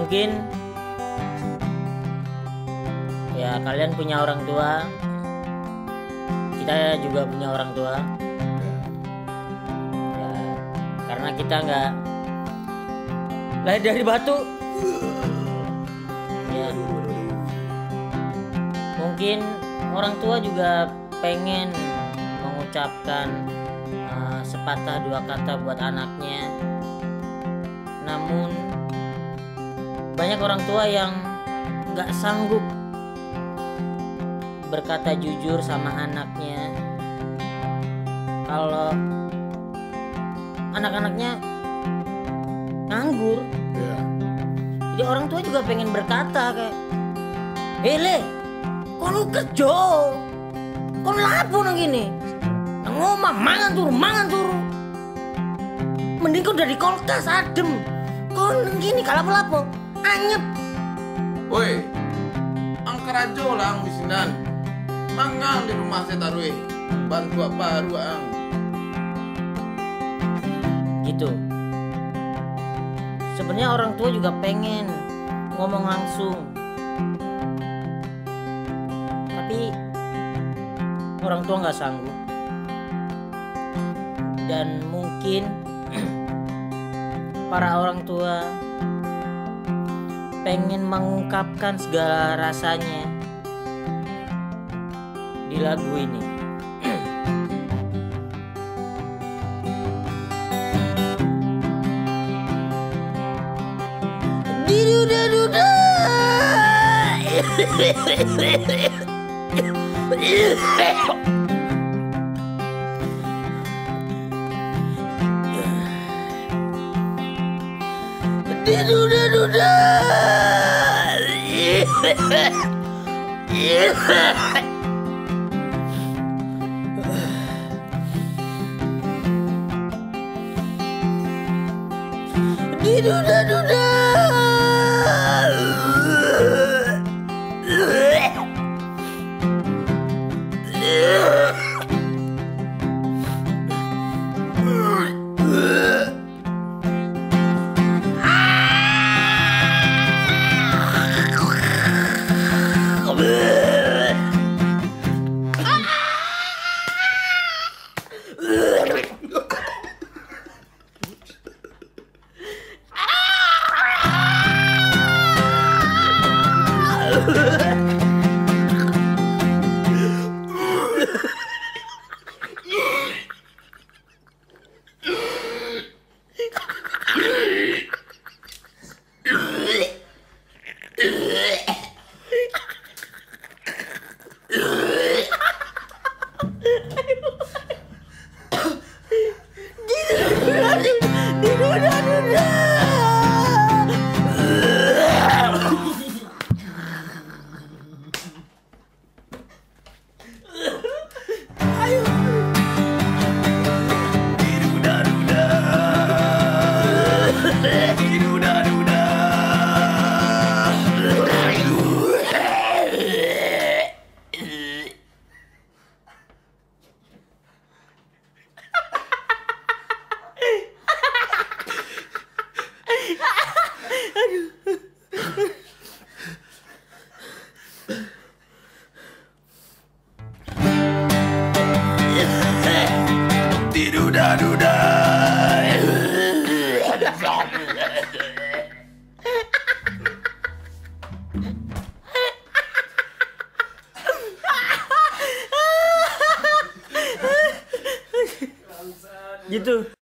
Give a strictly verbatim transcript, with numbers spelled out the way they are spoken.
mungkin ya kalian punya orang tua, kita juga punya orang tua ya, karena kita nggak lahir dari batu ya, mungkin orang tua juga pengen mengucapkan uh, sepatah dua kata buat anaknya, namun banyak orang tua yang nggak sanggup berkata jujur sama anaknya kalau anak-anaknya nganggur. Ya. Jadi orang tua juga pengen berkata kayak, "Eh le, kon kerja, kon lapo nang gini, nang omah mangan turu, mangan turu. Mending kon dari kulkas adem, kon nang gini kalapo-lapo, anyep." Woi, angker aja lah ang bisinan. Mangang di rumah saya taruh bantu apa ruang. Gitu. Sebenarnya orang tua juga pengen ngomong langsung, tapi orang tua nggak sanggup. Dan mungkin para orang tua pengen mengungkapkan segala rasanya di lagu ini. Diduda-duda. Diduda-duda. Diduda-duda. Diduda-duda. Gitu.